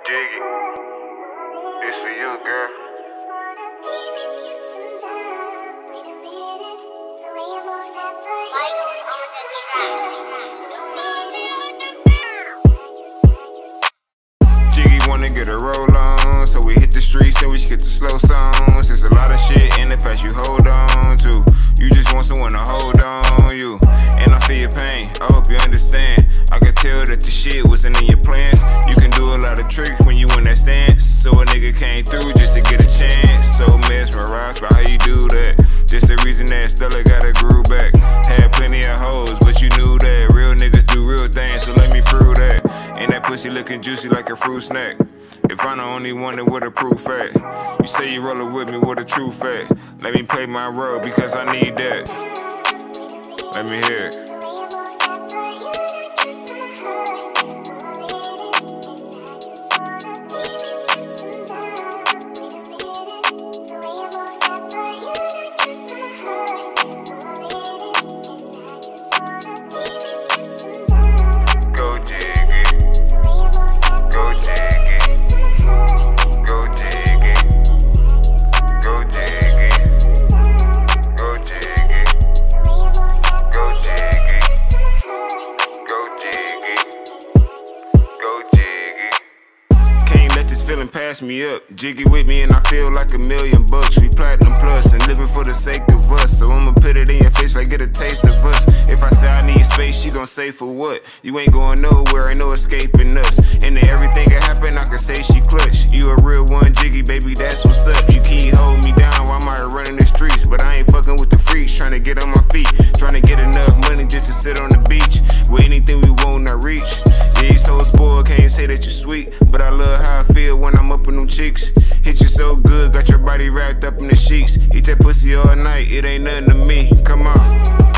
Jiggy, this for you, girl. Vitals on the track. Jiggy wanna get a roll on, so we hit the streets and we skip the slow songs. There's a lot of shit in the past you hold on to. You just want someone to hold on you, and I feel your pain, I hope you understand. I can tell that the shit wasn't in your plans. You can do a lot of tricks when you in that stance, so a nigga came through just to get a chance. So mesmerized by how you do that. Just the reason that Stella got a groove back. Had plenty of hoes, but you knew that real niggas do real things, so let me prove that. And that pussy looking juicy like a fruit snack. If I'm the only one, then what a proof at? You say you rollin' with me, what a true fact? Let me play my role because I need that. Let me hear it. Feeling pass me up, Jiggy with me and I feel like $1 million. We platinum plus and living for the sake of us, so I'ma put it in your face like get a taste of us. If I say I need space, she gon' say for what? You ain't going nowhere, ain't no escaping us. And then everything that happen, I can say she clutch. You a real one, Jiggy, baby, that's what's up. You keep holding me down while I'm out running the streets, but I ain't fucking with the freaks, trying to get on my feet, trying to get enough money just to sit on the beach with anything we won't not reach. Yeah, you so spoiled, can't say that you're sweet, but I love how I feel when I'm up in them cheeks. Hit you so good, got your body wrapped up in the sheets. Eat that pussy all night, it ain't nothing to me. Come on.